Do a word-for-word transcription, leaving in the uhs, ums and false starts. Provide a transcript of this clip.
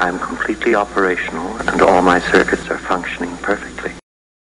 I'm completely operational and all my circuits are